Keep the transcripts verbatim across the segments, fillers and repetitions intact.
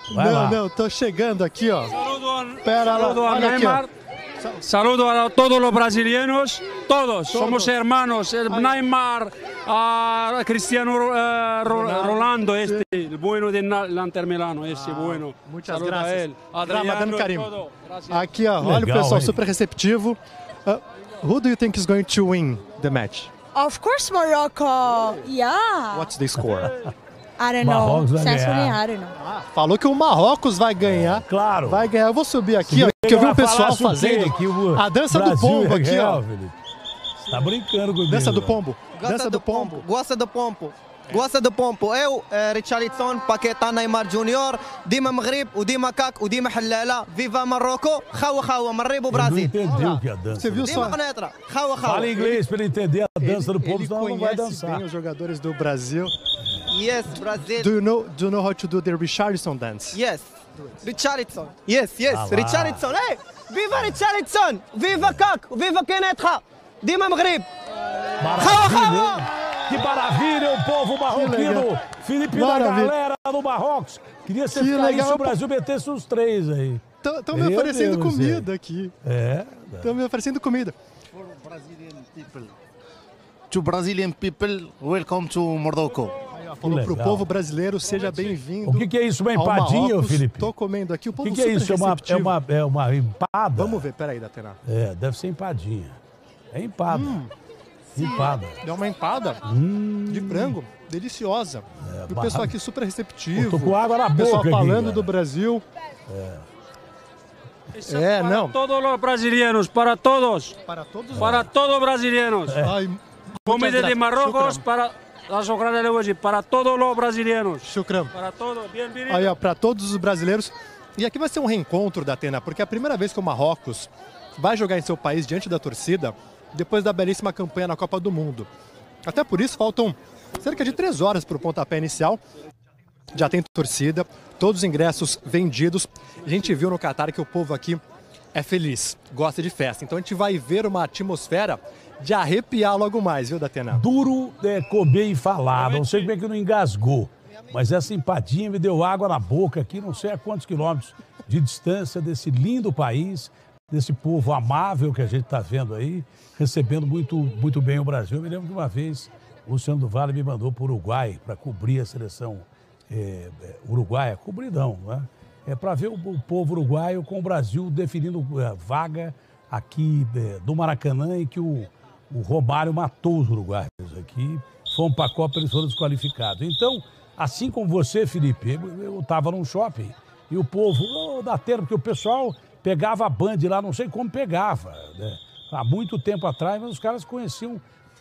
Vai não, lá. não, tô chegando aqui, ó. Saludo a, Pera lá, saludo a olha aqui, Neymar. ó. Saludo a todos los brasileños, todos, somos hermanos. El Neymar, a Cristiano uh, Ro- Rolando, este, el bueno de Na- Inter Milano, este Ah, bueno. muitas Saludo a graças. él. Ramadan Adriano, Karim. todo. Gracias. Aqui, ó, olha o Legal, pessoal hein? super receptivo. Uh, who do you think is going to win the match? Of course, Morocco. Yeah. What's the score? I don't know. Marrocos vai Essentially, ganhar. I don't know. Ah, falou que o Marrocos vai ganhar. Claro. Vai ganhar. Eu vou subir aqui, ó, Você que eu vi vai o pessoal falar o quê? fazendo Que o a dança do Brasil pombo ia aqui, ganhar, ó. Felipe? Você tá brincando comigo. Dança do né? pombo. Gosta Dança do pompo, gosta do pompo. Gosta do pompo. Eu, eh, Richarlison, Paquetá, Neymar Júnior, Dima Maghrib, o Dima Kak, o Dima Halala, Viva Marrocos, Khawa Khawa, Marribo Ele não Brasil. entendeu o que é a dança. Você viu Dima só? Penetra, Khawa Fala Khawa. inglês pra ele entender a dança do povo, Ele senão não vai conhece dançar. bem os jogadores do Brasil. Yes, Brasil. Do you know, do you know how to do the Richarlison dance? Yes. Richarlison. Yes, yes. Ah lá. Richarlison. Hey, Viva Richarlison. Viva Kak, Viva Kenetra. Dima Maghrib. Maravilha, hein? Que maravilha, o povo marroquino. legal. Felipe da Maravilha. galera do Marrocos. Queria ser Que ficar aí legal. se o Brasil metesse os três aí. Estão me Meu oferecendo Deus, comida aqui. É. Estão me oferecendo comida. Brazilian people. To Brazilian people, welcome to Morocco. Falou pro legal. povo brasileiro, seja bem-vindo. O que, que é isso, uma ao empadinha, Marrocos. Felipe? Tô comendo aqui, o O povo que, que é super isso? É uma, é, receptivo. uma, é uma empada? Vamos ver, peraí, Datena. É, deve ser empadinha. É empada. Empada. Deu uma empada Hum. de frango, deliciosa. e o barra- pessoal aqui super receptivo. Tô com água na O pessoal boca aqui, falando cara. do Brasil. Eso É, para não. todos los brasileños, para todos, Para todos para todos brasileños. Ai, Comida de gracias. Marruecos Shukran. para la Socrana de hoy, para todos los brasileños. Shukran. Para todos, bienvenidos. Aí, ó, para todos os brasileiros. E aqui vai ser um reencontro da Atena, porque é a primeira vez que o Marrocos vai jogar em seu país diante da torcida depois da belíssima campanha na Copa do Mundo. Até por isso faltam cerca de três horas para o pontapé inicial. Já tem torcida, todos os ingressos vendidos. A gente viu no Catar que o povo aqui é feliz, gosta de festa. Então a gente vai ver uma atmosfera de arrepiar logo mais, viu, Datena? Duro é comer e falar. Não sei como é que não engasgou. Mas essa empadinha me deu água na boca aqui, não sei a quantos quilômetros de distância desse lindo país, desse povo amável que a gente está vendo aí, recebendo muito, muito bem o Brasil. Eu me lembro que uma vez o Luciano do Vale me mandou para o Uruguai para cobrir a seleção é, é, uruguaia, cobridão, né? É para ver o, o povo uruguaio com o Brasil definindo a vaga aqui é, do Maracanã, em que o, o Romário matou os uruguaios aqui. Fomos para a Copa, eles foram desqualificados. Então, assim como você, Felipe, eu estava num shopping e o povo, oh, dá tempo, porque o pessoal pegava a Band lá, não sei como pegava, né? Há muito tempo atrás, mas os caras conheciam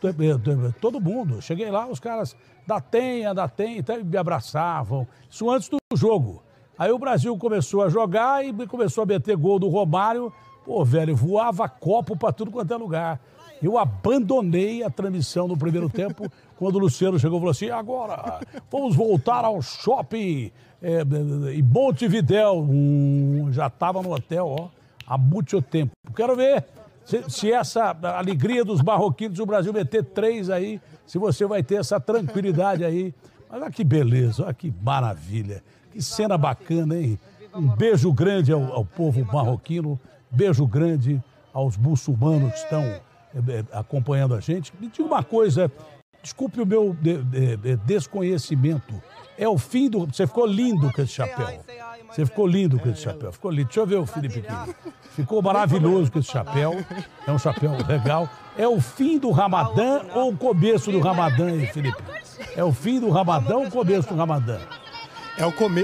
todo mundo. Eu cheguei lá, os caras, dá tenha, dá tenha, então me abraçavam. Isso antes do jogo. Aí o Brasil começou a jogar e começou a meter gol do Romário. Pô, velho, voava copo para tudo quanto é lugar. Eu abandonei a transmissão no primeiro tempo, quando o Luciano chegou e falou assim, agora vamos voltar ao shopping é, em Montevidéu. Hum, já estava no hotel, ó, há muito tempo. Quero ver se, se essa alegria dos marroquinos, o Brasil meter três aí, se você vai ter essa tranquilidade aí. Mas olha que beleza, olha que maravilha, que cena bacana, hein? Um beijo grande ao, ao povo marroquino, beijo grande aos muçulmanos que estão acompanhando a gente. Me diga uma coisa, desculpe o meu de, de, de desconhecimento. É o fim do... Você ficou lindo com esse chapéu. Você ficou lindo com esse chapéu. Ficou lindo. Deixa eu ver o Felipe aqui. Ficou maravilhoso com esse chapéu. É um chapéu legal. É o fim do Ramadã ou o começo do Ramadã, hein, Felipe? É o fim do Ramadã ou o começo do Ramadã? É o começo.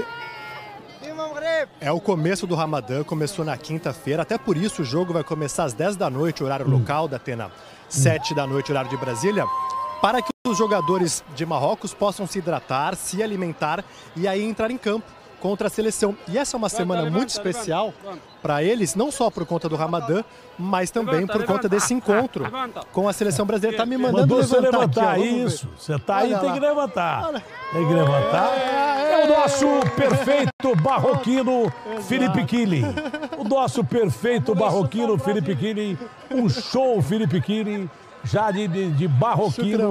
É o começo do Ramadã, começou na quinta-feira, até por isso o jogo vai começar às dez da noite, horário Hum. local da Atena, sete da noite, horário de Brasília, para que os jogadores de Marrocos possam se hidratar, se alimentar e aí entrar em campo contra a seleção. E essa é uma semana levanta, muito levanta, especial levanta. para eles, não só por conta do Ramadã, mas também Levanta, por conta levanta. desse encontro Levanta. com a seleção brasileira. Tá me mandando Mandou você levantar, levantar, aqui, ó, vamos ver. isso. Você tá aí, Olha tem lá. que levantar. Olha. Tem que levantar. É o nosso perfeito barroquino Felipe Killing. O nosso perfeito barroquino Felipe Killing. Um show Felipe Killing, já de, de, de barroquino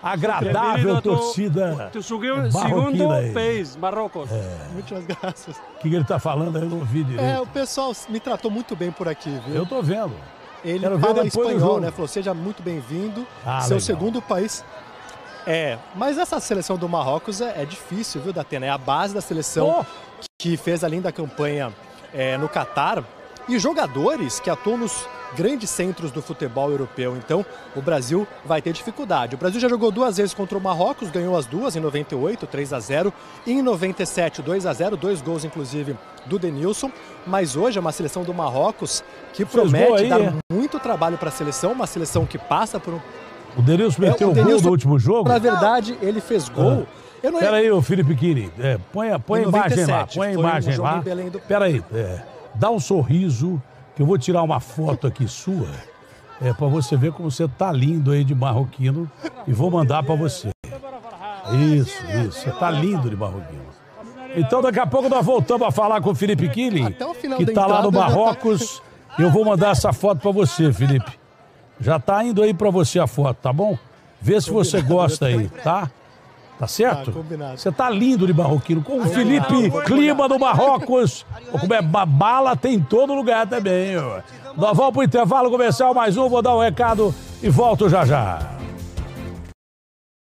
agradável torcida Tu segundo marroquina aí. país, Marrocos. Muitas graças. O que, que ele tá falando aí? Eu não ouvi direito. É, o pessoal me tratou muito bem por aqui, viu? Eu tô vendo. Ele Quero ver fala depois do espanhol, jogo. né? Falou, seja muito bem-vindo. Ah, Seu legal. segundo país. É, mas essa seleção do Marrocos é, é difícil, viu, Datena? É a base da seleção Oh. que fez a linda campanha é, no Catar. E jogadores que atuam nos grandes centros do futebol europeu. Então, o Brasil vai ter dificuldade. O Brasil já jogou duas vezes contra o Marrocos, ganhou as duas, em noventa e oito, três a zero. E em noventa e sete, dois a zero, dois gols, inclusive, do Denilson. Mas hoje é uma seleção do Marrocos que Fez gol promete aí, dar é? muito trabalho para a seleção. Uma seleção que passa por um... O Denilson meteu É, o o gol Denilson, do último jogo? Na verdade, ele fez gol. Eu não Pera aí, ô Felipe Kini, é, põe, a- põe a Em imagem lá, noventa e sete, põe a foi um imagem jogo lá. em Belém do- Pera aí, é, dá um sorriso, que eu vou tirar uma foto aqui sua, é, pra você ver como você tá lindo aí de marroquino, e vou mandar pra você. Isso, isso, você tá lindo de marroquino. Então daqui a pouco nós voltamos a falar com o Felipe Kini, Até o final que da tá lá no entrada já tá- Marrocos, e eu vou mandar essa foto pra você, Felipe. Já tá indo aí pra você a foto, tá bom? Vê se você gosta aí, tá? Tá certo? Tá, combinado. Você tá lindo de marroquino. Com o Felipe Clima do Marrocos. Como é bala, tem em todo lugar também. Ó. Nós vamos pro intervalo comercial mais um. Vou dar um recado e volto já já.